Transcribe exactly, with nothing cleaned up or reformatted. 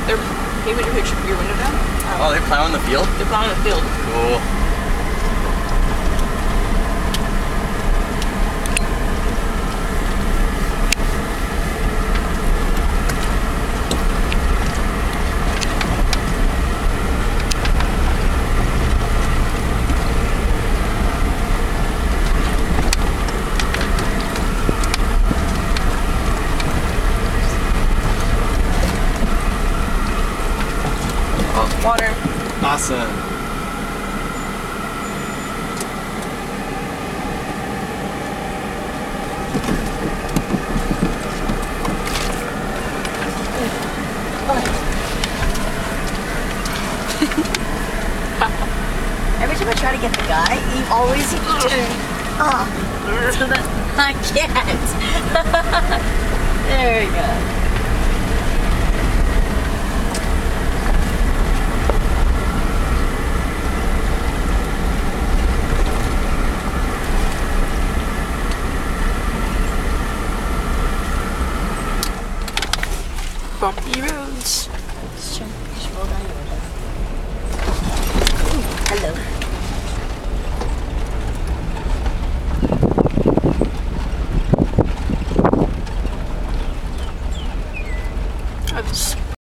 They're, can you put your picture, your window down? Oh, they're plowing the field? They're plowing the field. Cool. Water. Awesome. Every time I try to get the guy, you always oh, so that I can't. There we go. Bumpy roads. Sure. Roll down your window. Ooh, hello.